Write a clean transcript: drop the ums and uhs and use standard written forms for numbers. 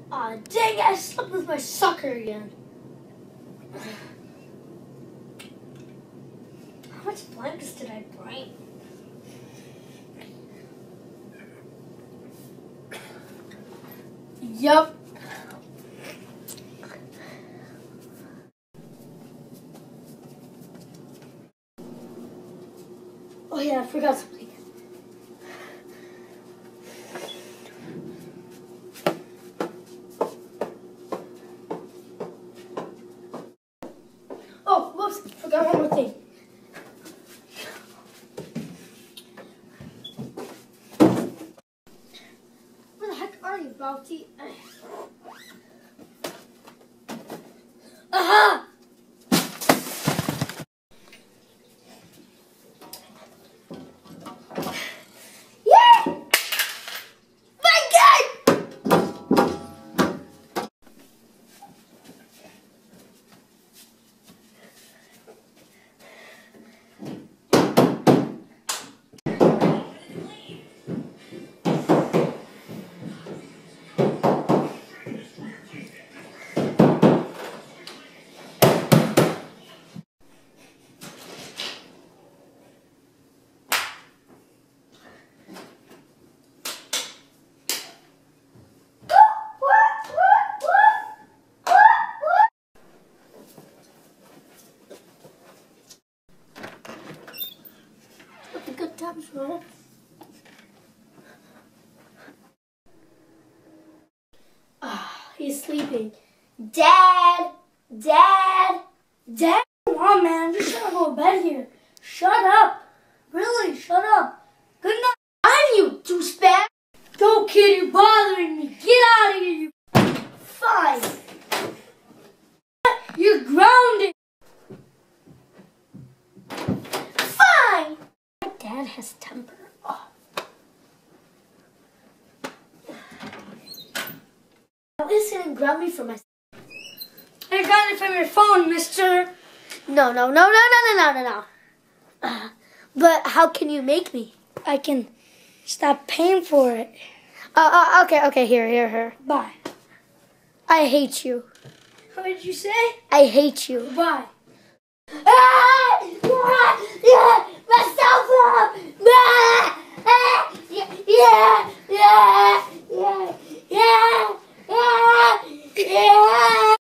Aw, dang it, I slept with my sucker again. How much blankets did I bring? Yup. Oh yeah, I forgot something. Oh, whoops, forgot one more thing. Where the heck are you, Bounty? Aha! Good times, bro. Ah, he's sleeping. Dad! Dad! Dad! Come on, man. I'm just trying to go to bed here. Shut up. Really, shut up. Good night. On you, douchebag. Go, kid. You're bothering me. Get out of here, you. Fine. You're grounded. Fine. My dad has temper. Oh. Listen and grab me from my... I got it from your phone, mister. No. But how can you make me? I can stop paying for it. Okay, here. Bye. I hate you. What did you say? I hate you. Bye. My cell phone!